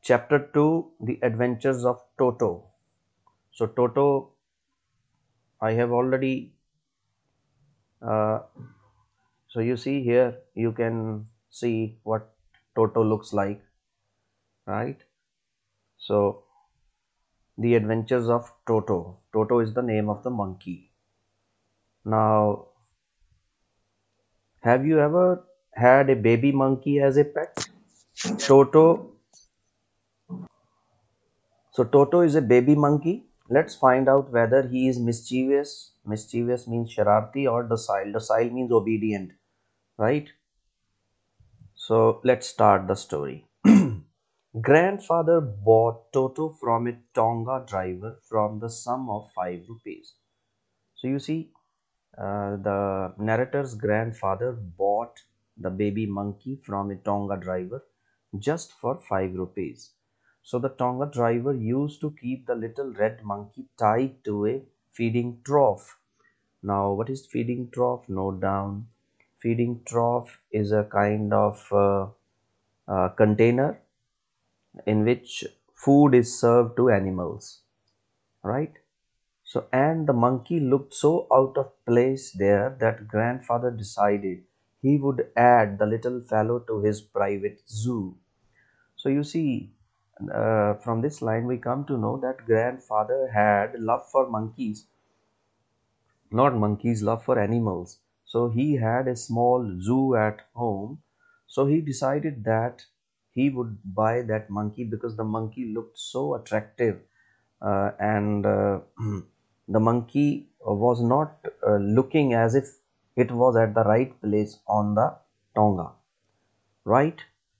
Chapter 2, The Adventures of Toto. So Toto, I have already, uh, so you see here, you can see what Toto looks like, right? So The Adventures of Toto. Toto is the name of the monkey. Now, have you ever had a baby monkey as a pet? Toto. So Toto is a baby monkey. Let's find out whether he is mischievous. Mischievous means shararti, or docile. Docile means obedient, right? So let's start the story. Grandfather bought Toto from a Tonga driver from the sum of 5 rupees. So you see, the narrator's grandfather bought the baby monkey from a Tonga driver just for 5 rupees. So the Tonga driver used to keep the little red monkey tied to a feeding trough. Now, what is feeding trough? Note down. Feeding trough is a kind of container in which food is served to animals, right? So, and the monkey looked so out of place there that grandfather decided he would add the little fellow to his private zoo. So, you see, from this line, we come to know that grandfather had love for monkeys, not monkeys, love for animals. So, he had a small zoo at home. So, he decided that he would buy that monkey because the monkey looked so attractive, and the monkey was not looking as if it was at the right place on the Tonga, right?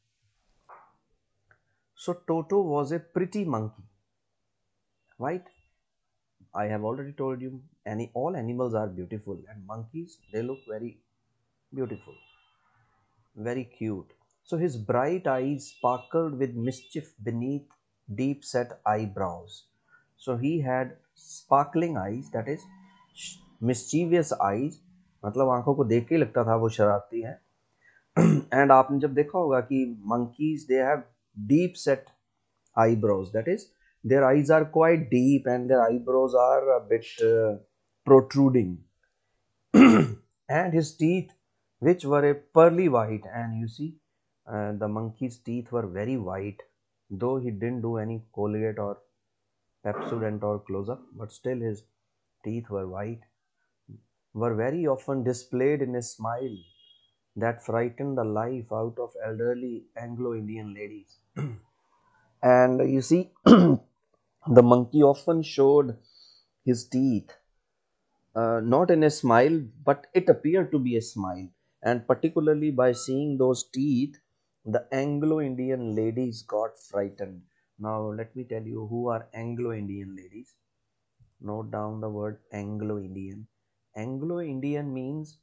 So Toto was a pretty monkey, right? I have already told you, all animals are beautiful, and monkeys, they look very beautiful, very cute. So his bright eyes sparkled with mischief beneath deep set eyebrows. So he had sparkling eyes, that is mischievous eyes, मतलब आंखों को देख के ही लगता था वो शरारती है. And आपने जब देखा होगा कि monkeys, they have deep set eyebrows, that is their eyes are quite deep and their eyebrows are a bit protruding. And his teeth, which were a pearly white, and you see, the monkey's teeth were very white, though he didn't do any Colgate or Pepsodent or close-up, but still his teeth were white, were very often displayed in a smile that frightened the life out of elderly Anglo-Indian ladies. And you see, the monkey often showed his teeth, not in a smile, but it appeared to be a smile. And particularly by seeing those teeth, the Anglo Indian ladies got frightened. Now, let me tell you who are Anglo Indian ladies. Note down the word Anglo Indian. Anglo Indian means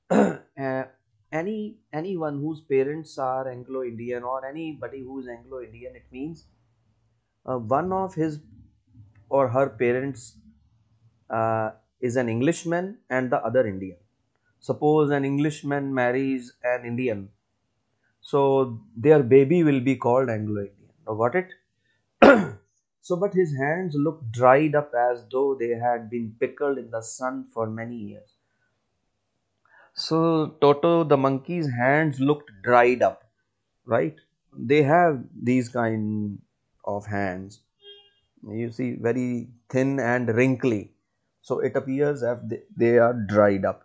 anyone whose parents are Anglo Indian, or anybody who is Anglo Indian. It means one of his or her parents uh, is an Englishman and the other Indian. Suppose an Englishman marries an Indian, so their baby will be called Anglo Indian. Now, got it? So, but his hands looked dried up as though they had been pickled in the sun for many years. So, Toto the monkey's hands looked dried up, right? They have these kind of hands. You see, very thin and wrinkly. So, it appears as they are dried up.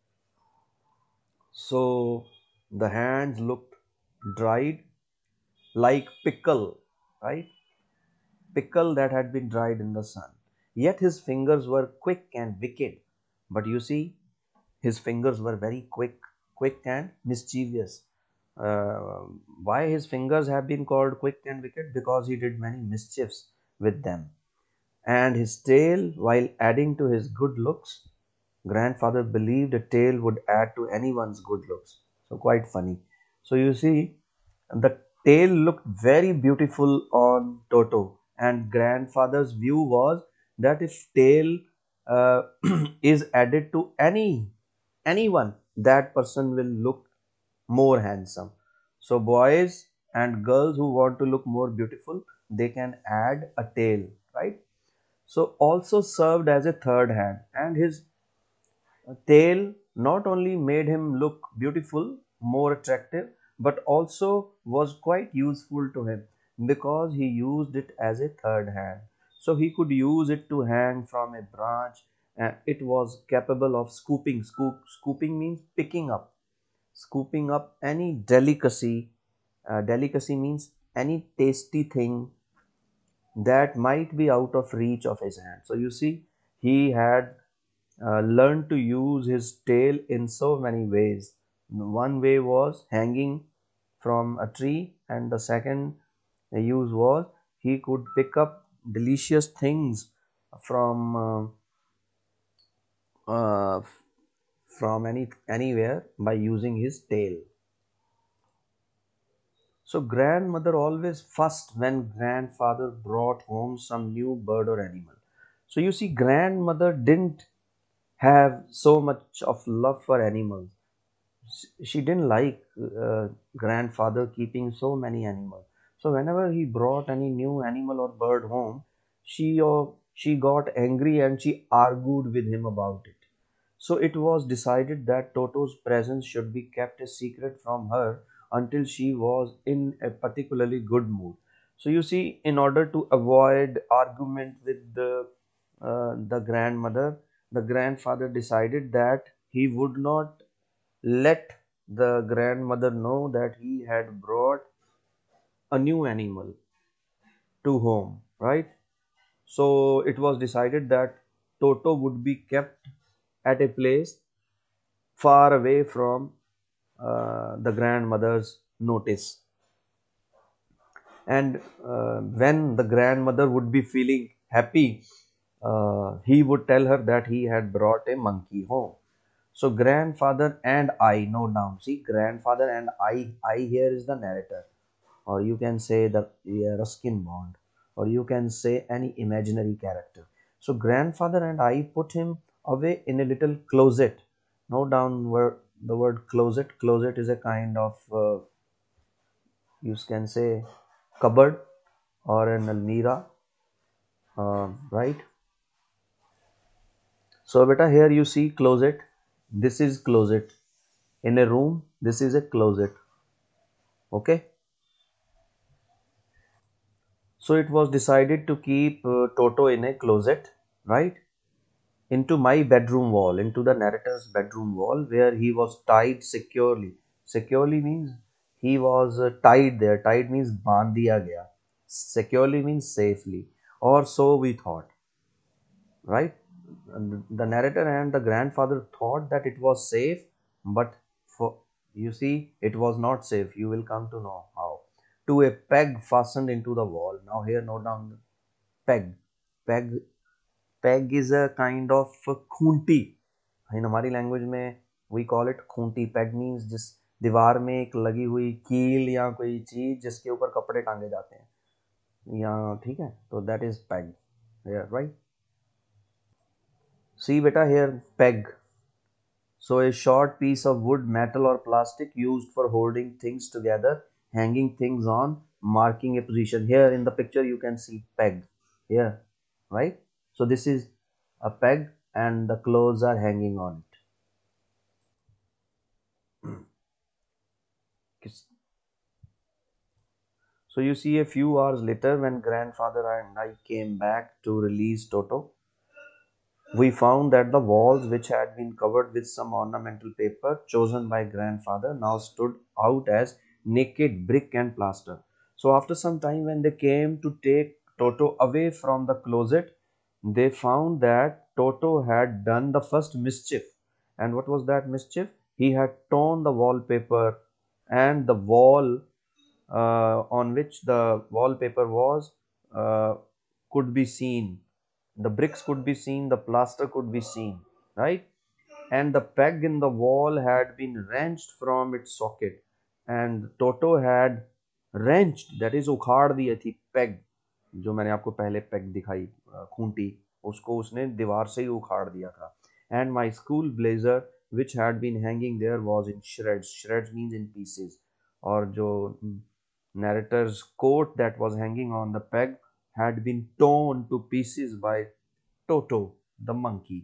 So, the hands looked dried like pickle, right? Pickle that had been dried in the sun. Yet his fingers were quick and wicked. But you see, his fingers were very quick and mischievous. Why his fingers have been called quick and wicked? Because he did many mischiefs with them. And his tail, while adding to his good looks, grandfather believed a tail would add to anyone's good looks. So quite funny. So you see, the tail looked very beautiful on Toto, and grandfather's view was that if tail uh, is added to anyone, that person will look more handsome. So boys and girls who want to look more beautiful, they can add a tail, right? So also served as a third hand, and his tail not only made him look beautiful, more attractive, but also was quite useful to him because he used it as a third hand. So he could use it to hang from a branch, and it was capable of scooping. Scooping means picking up, scooping up any delicacy. Delicacy means any tasty thing that might be out of reach of his hand. So you see, he had learned to use his tail in so many ways. One way was hanging from a tree, and the second use was he could pick up delicious things from uh, from anywhere by using his tail. So grandmother always fussed when grandfather brought home some new bird or animal. So you see, grandmother didn't have so much of love for animals. She didn't like grandfather keeping so many animals. So whenever he brought any new animal or bird home, she got angry and she argued with him about it. So it was decided that Toto's presence should be kept a secret from her until she was in a particularly good mood. So you see, in order to avoid argument with the grandmother, the grandfather decided that he would not let the grandmother know that he had brought a new animal to home, right? So it was decided that Toto would be kept at a place far away from the grandmother's notice. And when the grandmother would be feeling happy, he would tell her that he had brought a monkey home. So grandfather and I, note down. See, grandfather and I here is the narrator, or you can say the Ruskin Bond, or you can say any imaginary character. So grandfather and I put him away in a little closet. Note down where the word closet. Closet is a kind of you can say cupboard or an almirah, right? So beta, here you see closet. This is closet. In a room, this is a closet. Okay. So it was decided to keep Toto in a closet, right? Into my bedroom wall, into the narrator's bedroom wall, where he was tied securely. Securely means he was tied there. Tied means बांध दिया गया. Securely means safely, or so we thought, right? And the narrator and the grandfather thought that it was safe, but for you see, it was not safe. You will come to know how. To a peg fastened into the wall. Now here, note down the peg. Peg Peg is a kind of Khunti. इन हमारी language में we call it खूंटी. Peg means जिस दीवार में एक लगी हुई कील या कोई चीज जिसके ऊपर कपड़े टांगे जाते हैं, या ठीक है, तो that is peg, right. See बेटा, here peg. So a short piece of wood, metal or plastic used for holding things together, hanging things on, marking a position. Here in the picture you can see peg here, right? So this is a peg and the clothes are hanging on it. So you see, a few hours later when grandfather and I came back to release Toto, we found that the walls, which had been covered with some ornamental paper chosen by grandfather, now stood out as naked brick and plaster. So, after some time, when they came to take Toto away from the closet, they found that Toto had done the first mischief. And what was that mischief? He had torn the wallpaper, and the wall on which the wallpaper was uh, could be seen. The bricks could be seen, the plaster could be seen, right? And the peg in the wall had been wrenched from its socket, and Toto had wrenched, that is उखाड़ दी थी peg. जो मैंने आपको पहले peg दिखाई, खूंटी, उसको उसने दीवार से ही उखाड़ दिया था. And my school blazer which had been hanging there was in shreds. Shreds means in pieces. और जो Narrator's coat that was hanging on the peg had been torn to pieces by Toto the monkey.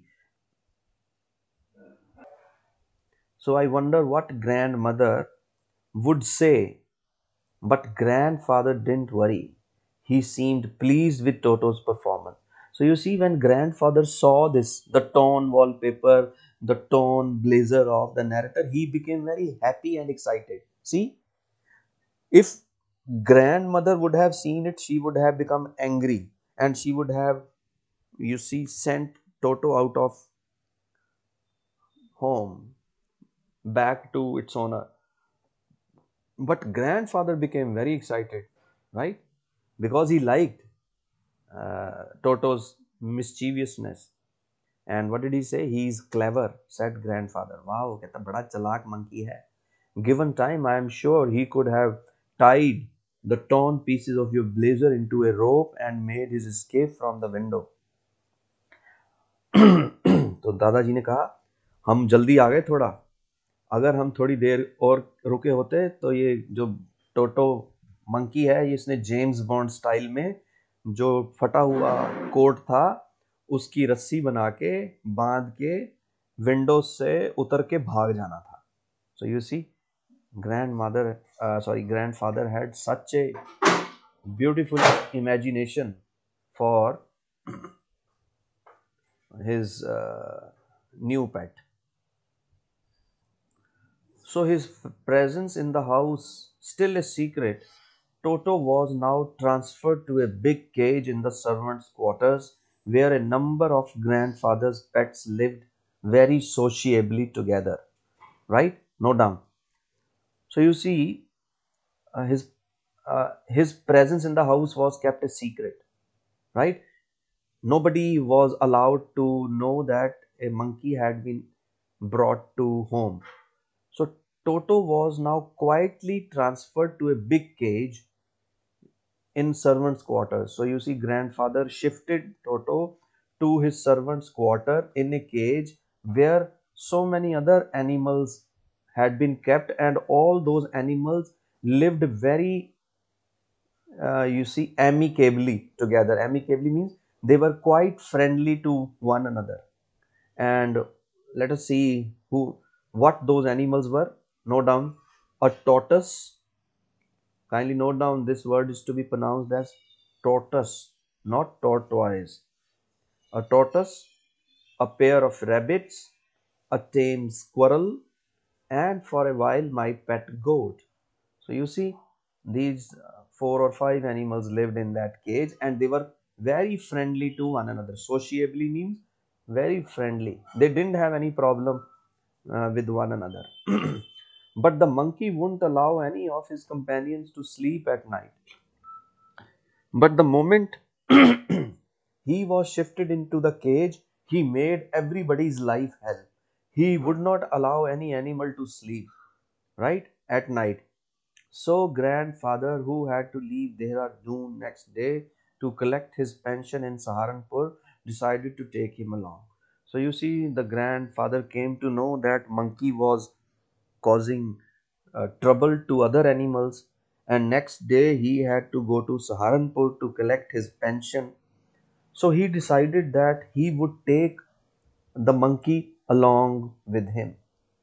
So I wonder what grandmother would say, but grandfather didn't worry. He seemed pleased with Toto's performance. So you see, when grandfather saw this, the torn wallpaper, the torn blazer of the narrator, he became very happy and excited. See, if grandmother would have seen it, she would have become angry and she would have, you see, sent Toto out of home back to its owner. But grandfather became very excited, right? Because he liked Toto's mischievousness. And what did he say? He is clever, said grandfather. Wow, कितना बड़ा चालाक monkey है. Given time, I am sure he could have tied the torn pieces of your blazer into a rope and made his escape from the window. तो दादाजी ने कहा, हम जल्दी आ गए थोड़ा. अगर हम थोड़ी देर और रुके होते तो ये जो टोटो मंकी है, ये इसने जेम्स बॉन्ड स्टाइल में जो फटा हुआ कोट था उसकी रस्सी बना के बांध के विंडो से उतर के भाग जाना था. So you see, grandfather had such a beautiful imagination for his new pet. So his presence in the house still a secret, Toto was now transferred to a big cage in the servants' quarters where a number of grandfather's pets lived very sociably together. Right? No doubt. So you see, uh, his his presence in the house was kept a secret. Right? Nobody was allowed to know that a monkey had been brought to home. So Toto was now quietly transferred to a big cage in servants' quarters. So you see, grandfather shifted Toto to his servants' quarter in a cage where so many other animals had been kept, and all those animals lived very, you see, amicably together. Amicably means they were quite friendly to one another. And let us see what those animals were. Note down a tortoise. Kindly note down, this word is to be pronounced as tortoise, not tortoise. A tortoise, a pair of rabbits, a tame squirrel, and for a while my pet goat. So you see, these four or five animals lived in that cage and they were very friendly to one another. Sociably means very friendly. They didn't have any problem with one another. But the monkey wouldn't allow any of his companions to sleep at night. But the moment he was shifted into the cage, he made everybody's life hell. He would not allow any animal to sleep, right, at night. So, grandfather, who had to leave Dehradun next day to collect his pension in Saharanpur, decided to take him along. So, you see, the grandfather came to know that monkey was causing trouble to other animals, and next day he had to go to Saharanpur to collect his pension. So he decided that he would take the monkey along with him.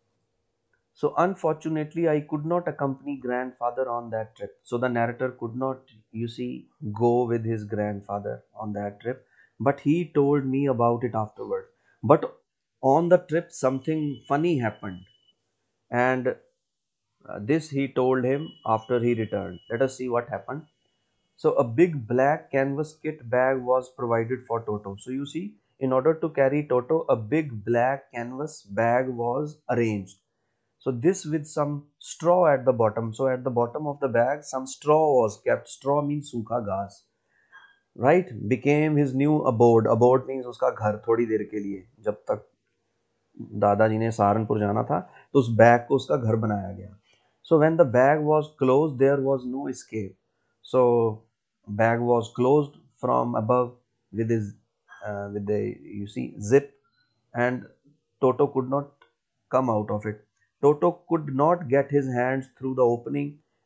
So unfortunately, I could not accompany grandfather on that trip. So the narrator could not, you see, go with his grandfather on that trip. But he told me about it afterward. But on the trip, something funny happened. And this he told him after he returned. Let us see what happened. So a big black canvas kit bag was provided for Toto. So you see, in order to carry Toto, a big black canvas bag was arranged. So this with some straw at the bottom. So at the bottom of the bag, some straw was kept. Straw means सूखा घास, right? Became his new abode. Abode means उसका घर थोड़ी देर के लिए, जब तक दादाजी ने सहारनपुर जाना था तो उस बैग को उसका घर बनाया गया. So when the bag was closed, there was no escape. So bag was closed from above with his with the, you see, zip, and Toto could not come out of it. Toto could not get his hands through the opening,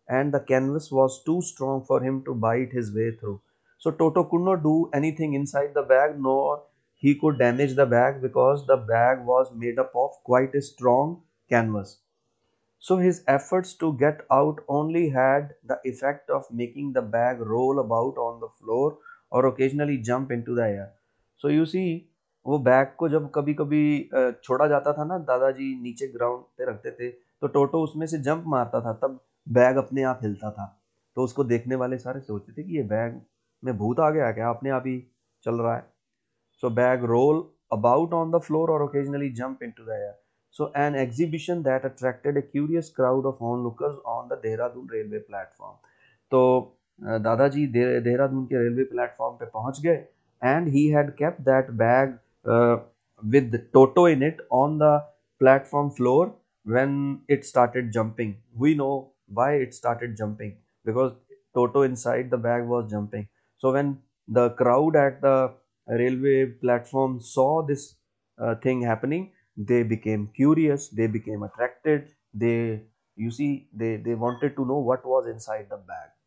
and the canvas was too strong for him to bite his way through. So Toto could not do anything inside the bag, nor he could damage the bag because the bag was made up of quite a strong canvas. So his efforts to get out only had the effect of making the bag roll about on the floor or occasionally jump into the air. So you see, वो bag को जब कभी कभी छोड़ा जाता था ना, दादाजी नीचे ग्राउंड पे रखते थे, तो टोटो उसमें से जंप मारता था, तब बैग अपने आप हिलता था। तो उसको देखने वाले सारे सोचते थे कि ये बैग में भूत आ गया क्या, अपने आप ही चल रहा है। So bag roll about on the floor or occasionally jump into the air. So an exhibition that attracted a curious crowd of onlookers on the Dehradun railway platform. तो दादाजी देहरादून के रेलवे प्लेटफॉर्म पे पहुंच गए, and he had kept that bag uh, with Toto in it on the platform floor when it started jumping. We know why it started jumping, because Toto inside the bag was jumping. So when the crowd at the railway platform saw this thing happening, they became curious, they became attracted, they, you see, they wanted to know what was inside the bag.